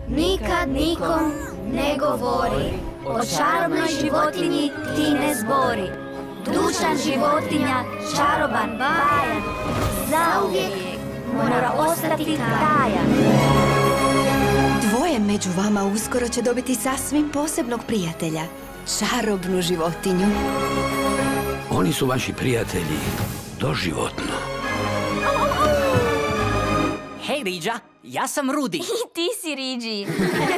nikad nikom ne govori. O čarobnoj životinji ti ne zbori. Dušan životinja, čaroban, bajan, zauvijek mora ostati tajan. Dvoje među vama uskoro će dobiti sasvim posebnog prijatelja. Čarobnu životinju. Oni su vaši prijatelji doživotno. Hej, Riđa, ja sam Rudi. I ti si Riđi.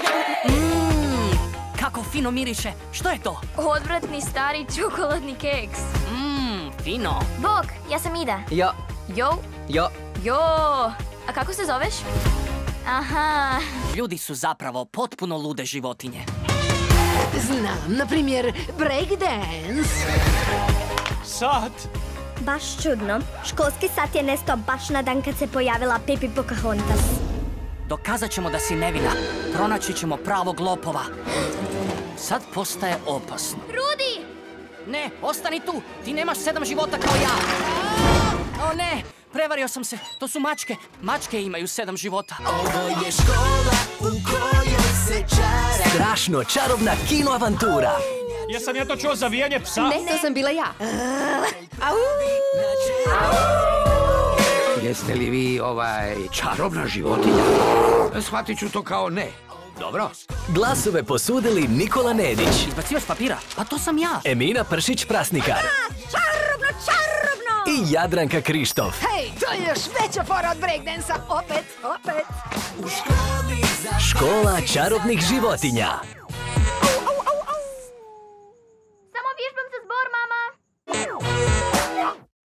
Kako fino miriše. Što je to? Odvratni stari čokoladni keks. Fino. Bog, ja sam Ida. Jo. Jo. A kako se zoveš? Aha. Ljudi su zapravo potpuno lude životinje. Znam, na primjer, breakdance. Sat. Baš čudno. Školski sat je nestao baš na dan kad se pojavila Pipi Pocahontas. Dokazat ćemo da si nevina. Pronaći ćemo pravog lopova. Sad postaje opasno. Rudi! Ne, ostani tu. Ti nemaš 7 života kao ja. O ne, prevario sam se. To su mačke. Mačke imaju 7 života. Ovo je škola u kojoj se čara. Strašno čarobna kino avantura. Jesam ja to čuo za vijanje psa? Ne, to sam bila ja. Jeste li vi čarobna životinja? Shvatit ću to kao ne. Dobro. Glasove posudili Nikola Nedić. Izbacivaš papira? Pa to sam ja. Emina Pršić-Prasnikar. Čarobno! I Jadranka Krištof. Hej, to je još veća fora od breakdansa. Opet. Škola čarobnih životinja.